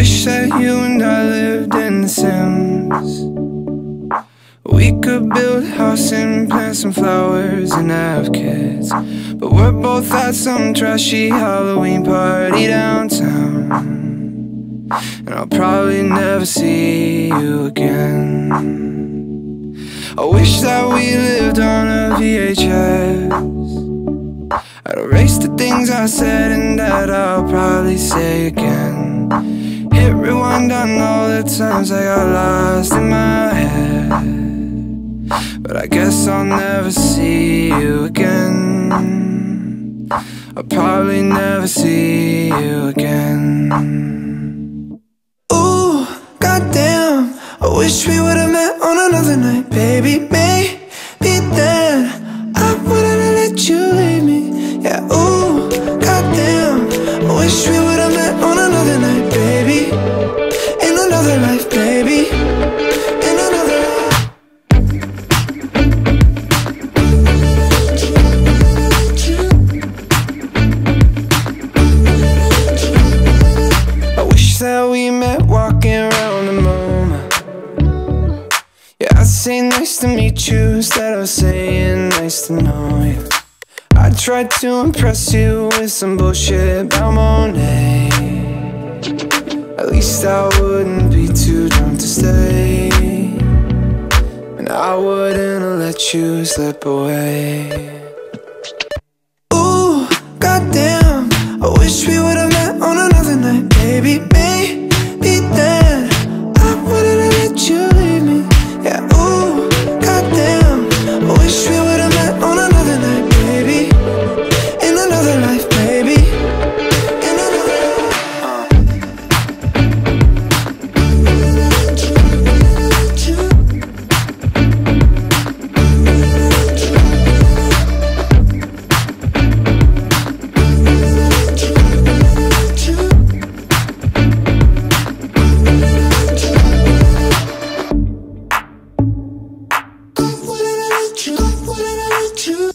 wish that you and I lived in The Sims. We could build a house and plant some flowers and have kids, but we're both at some trashy Halloween party downtown, and I'll probably never see you again. I wish that we lived on a VHS. I'd erase the things I said and that I'll probably say again. Hit rewind on all the times I got lost in my head, but I guess I'll never see you again. I'll probably never see you again. Ooh, goddamn, I wish we would've met on another night, baby. Maybe then I wouldn't let you leave me. Yeah, ooh, goddamn, I wish we would've met on another night, baby. In another life, baby. In another life. I wish that we met walking around the moment. Yeah, I'd say nice to meet you instead of saying nice to know you. I tried to impress you with some bullshit about Monet. At least I wouldn't be too drunk to stay, and I wouldn't have let you slip away. Ooh, goddamn, I wish we would've met on another night, baby. Maybe then I wouldn't have let you leave me. Yeah, ooh, goddamn, I wish we would've met on another night, baby. In another life, baby. In another life. I wouldn't let you